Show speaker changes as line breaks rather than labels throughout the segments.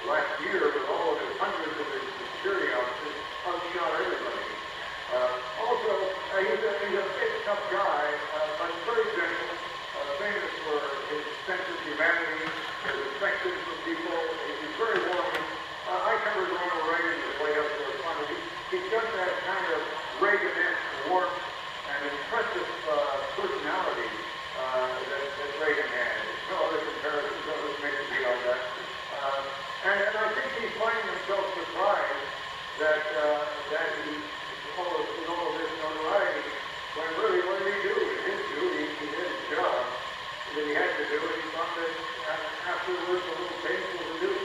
last year with all of his hundreds of his security officers outshot everybody. He's a big, tough guy, but very gentle, famous for his sense of humanity, his affection for people. He's very warming. I covered Ronald Reagan in the White House correspondent. He's got that kind of Reagan-esque warmth and impressive personality that Reagan had. No other comparisons, others make a deal on that. And I think he's finding himself surprised that he, with all of this notoriety, when really what did he do? He didn't do. He did his job that he had to do, and he found it afterwards a little painful to do.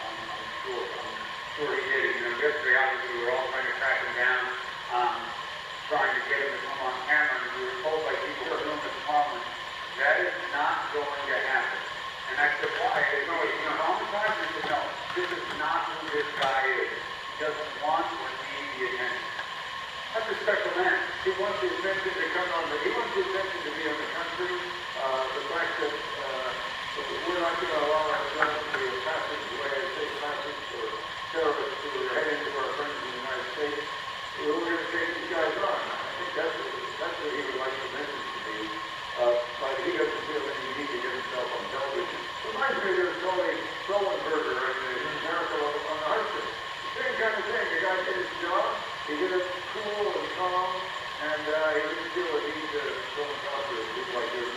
I'm sure he did. Yesterday, obviously, we were all trying to track him down, trying to get him to come on camera, and we were told by people in the room at Parliament, that is not going to happen. And I said, why? They know he's going to homicide? I said, no, this is not who this guy is. He doesn't want or need the attention. That's a special man.
He wants the attention to come on, he wants the attention to be on the country. The fact that we're not going to allow ourselves to be a passageway, a safe passage for terrorists who are heading to our friends in the United States. We're going to take these guys on. I think that's what he would like the message to be. But he doesn't feel any need to get himself on television. Reminds me of the Sully Sullenberger in the Miracle on the Hudson. The same kind of thing. The guy did his job. He did it cool and calm, and he didn't feel a need to go and talk to people like this.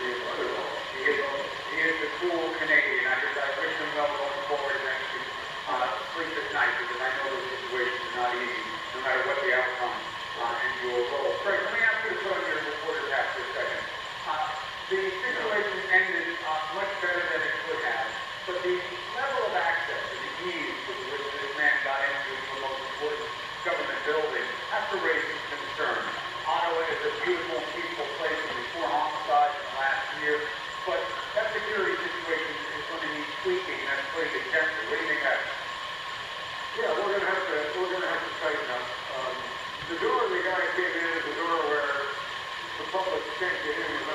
He is the cool Canadian. I wish him well going forward and I can sleep at night because I know the situation is not easy, no matter what the outcome and your role. Craig, let me ask you to put on your reporter's hat for a second. The situation ended much better than it could have, but the level of access and the ease with which this man got into the most important government building has to raise some concern. Ottawa is a beautiful, peaceful place with 4 homicides in the last year, but that security situation is going to need tweaking. That's putting it gently. What do you think of that?
Yeah, we're going to have to tighten up. The door the guy came in is a door where the public can't get in